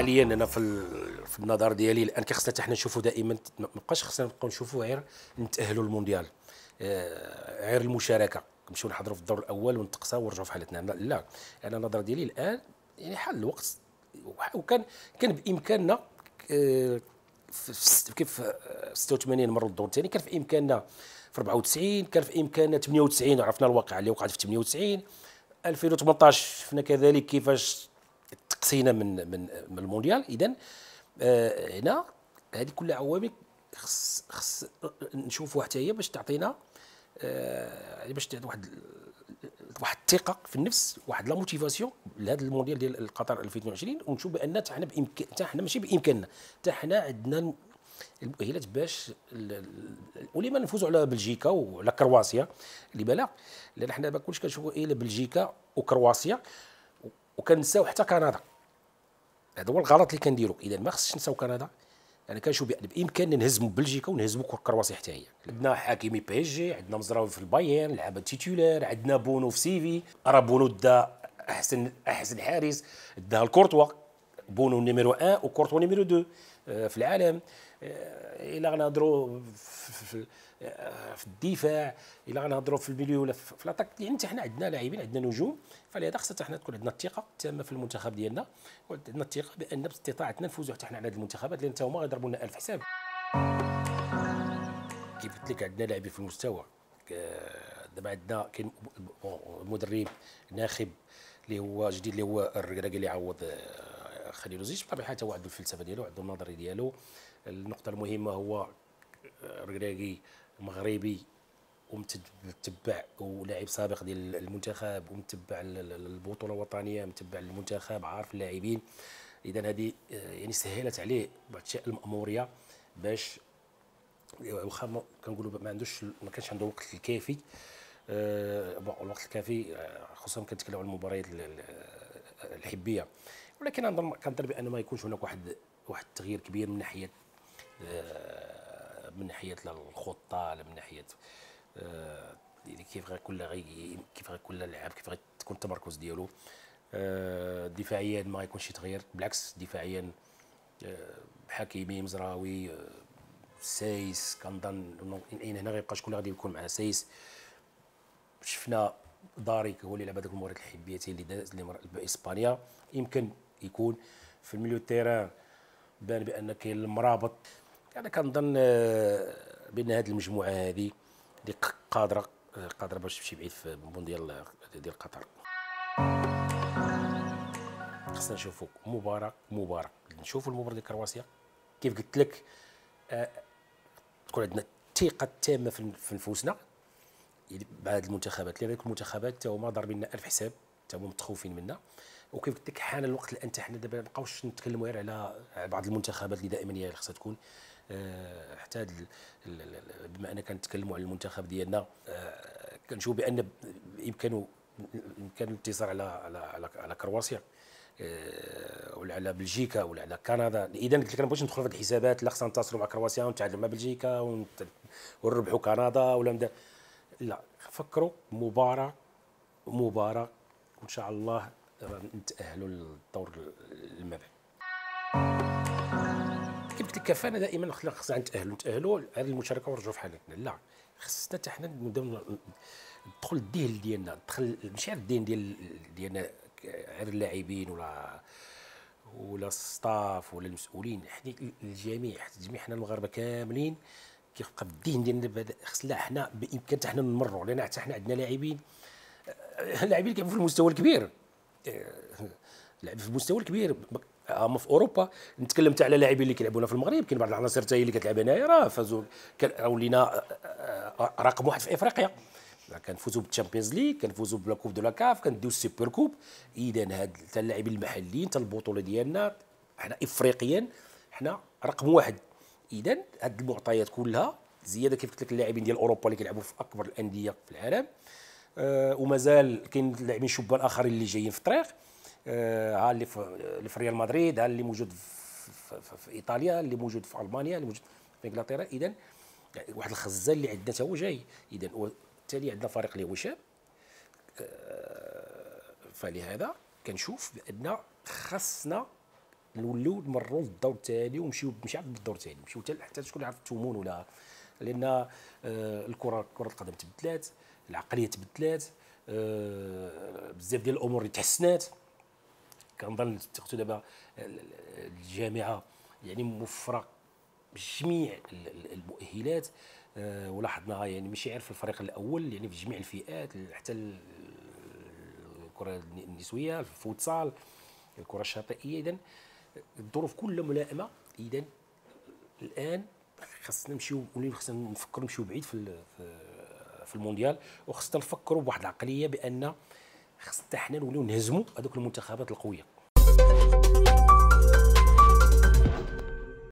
حاليا انا في النظر ديالي الان خصنا حتى حنا نشوفوا دائما، ما بقاش خصنا نبقاو نشوفوا غير نتاهلوا للمونديال، غير المشاركه، نمشيو نحضروا في الدور الاول ونتقصاو ونرجعوا في حالتنا. لا، انا النظر ديالي الان يعني حان الوقت، كان بامكاننا كيف 86 مروا الدور الثاني، كان في امكاننا في 94، كان في امكاننا 98 عرفنا الواقعه اللي وقعت في 98، 2018 شفنا كذلك كيفاش تقصينا من المونديال. اذا هنا هذه كلها عوامل خص نشوفوها حتى هي باش تعطينا باش تعطي واحد الثقه في النفس، واحد لا موتيفاسيون لهذا المونديال ديال قطر 2022، ونشوف بان حتى حنا حتى حنا ماشي بامكاننا، حتى حنا عندنا المؤهلات باش ولما نفوزوا على بلجيكا وعلى كرواسيا اللي بالك، لان حنا ما كناش كنشوفوا الا بلجيكا وكرواسيا وكنساو حتى كندا. هذا هو الغلط اللي كنديروا. اذا ما خصش نساو كندا، انا كنشوف بان بامكاننا نهزموا بلجيكا ونهزموا كرواسيا حتى هي. عندنا حكيمي بي اس جي، عندنا مزراوي في البايرن لعب تيتولار، عندنا بونو في سيفي، راه بونو دا احسن حارس داها الكورتوا، بونو نيميرو 1 وكورتوا نيميرو 2 في العالم. الا غنهضروا في الدفاع، الا غنهضروا في الميليو ولا في لاطاك، يعني حنا عندنا لاعبين، عندنا نجوم، فلهذا خصنا حنا تكون عندنا الثقه التامه في المنتخب ديالنا، وعندنا الثقه بان باستطاعتنا نفوزوا حتى حنا على هذه المنتخبات، لان حتى هما غيضربوا لنا 1000 حساب. كيف قلت لك عندنا لاعبين في المستوى. دابا عندنا كاين مدرب ناخب اللي هو جديد، اللي هو الركراكي اللي عوض خليل زيش، بطبيعه الحال هو عنده الفلسفه ديالو، عنده النظريه ديالو. النقطه المهمه هو الركراكي مغربي ومتبع ولاعب سابق ديال المنتخب ومتبع البطوله الوطنيه، متبع المنتخب، عارف اللاعبين. اذا هذه يعني سهلت عليه بعض الاشياء الماموريه، باش واخا كنقولوا ما كانش عنده الوقت الكافي، الوقت الكافي خصوصا كنتكلموا على المباريات الحبيه، ولكن كنظن بان ما يكونش هناك واحد التغيير كبير من ناحيه الخطه، لا من ناحيه كيف غيكون اللاعب، كيف غتكون التمركز ديالو. دفاعيا ما غيكونش شي تغيير، بالعكس دفاعيا حكيمي، مزراوي، سايس، كنظن هنا غيبقى شكون اللي غادي يكون مع سايس. شفنا داريك هو اللي لعب هذوك المباريات الحبيتين اللي داز باسبانيا، يمكن يكون في الميليو تيران بان بان كاين المرابط. انا كنظن بان هذه المجموعه هذه اللي قادره باش تمشي بعيد في المونديال ديال قطر. خصنا نشوفوا مباراه نشوفوا المباراه ديال كرواسيا، كيف قلت لك تكون عندنا الثقه التامه في نفوسنا بعد المنتخبات، لان المنتخبات حتى هما ضاربين لنا 1000 حساب، حتى هما متخوفين منا. وكيف قلت لك حان الوقت الان حتى حنا دابا ما نبقاوش نتكلموا غير على بعض المنتخبات اللي دائما هي اللي خصها تكون، حتى بما اننا كنتكلموا على المنتخب ديالنا، كنشوف بان بامكان الانتصار على كرواسيا ولا على بلجيكا ولا على كندا. اذا قلت لك انا بغيتش ندخل في هذه الحسابات، لا خصنا ننتصروا مع كرواسيا ونتعادلوا مع بلجيكا ونربحوا كندا ولا لا، فكروا مباراه وان شاء الله نتاهلوا للدور المبعث. كيف قلت لك كفانا دائما خصنا نتاهلوا هذه المشاركه ونرجعوا في حالتنا. لا، خصنا حتى حنا نبداو ندخل الذهن ديالنا، ماشي غير الذهن ديالنا غير اللاعبين ولا الستاف ولا المسؤولين، حنا الجميع حنا المغاربه كاملين كيبقى بالذهن ديالنا خصنا حنا بامكان حتى حنا نمروا، لان حتى حنا عندنا لاعبين كيلعبوا في المستوى الكبير، لعب في المستوى الكبير. اما في اوروبا نتكلم حتى على لاعبين اللي كيلعبونا في المغرب، كاين بعض العناصر حتى هي اللي كتلعب هنايا راه فازوا، ولينا رقم واحد في افريقيا، كنفوزوا بالتشامبيونز ليغ، كنفوزوا بلا كوب دو لا كاف، كنديو السوبر كوب. اذا هاد حتى اللاعبين المحليين حتى البطوله ديالنا حنا افريقيا حنا رقم واحد. اذا هاد المعطيات كلها زياده كيف قلت لك اللاعبين ديال اوروبا اللي كيلعبوا في اكبر الانديه في العالم، ومازال كاين لاعبين شبان اخرين اللي جايين في الطريق، ها اللي في ريال مدريد، ها اللي موجود في ايطاليا، اللي موجود في المانيا، اللي موجود في انجلترا. اذا واحد الخزان اللي عندنا حتى هو جاي. اذا وبالتالي عندنا فريق اللي هو شاب، فلهذا كنشوف بان خاصنا نوليو نمروا للدور الثاني ونمشيو ماشي عاد بالدور الثاني، نمشيو حتى شكون يعرف التمون ولا. لان كره القدم تبدلات، العقليه تبدلات، بزاف ديال الامور اللي تحسنات. كنظن تاخذ دابا الجامعه يعني موفره بجميع المؤهلات. ولاحظناها يعني ماشي غير في الفريق الاول، يعني في جميع الفئات، حتى الكره النسويه، الفوتسال، الكره الشاطئيه. اذا الظروف كلها ملائمه. اذا الان خاصنا نمشيو، خاصنا نفكروا نمشيو بعيد في المونديال، وخاصنا نفكروا بواحد العقليه بان خاصنا حنا نوليو نهزموا هذوك المنتخبات القويه.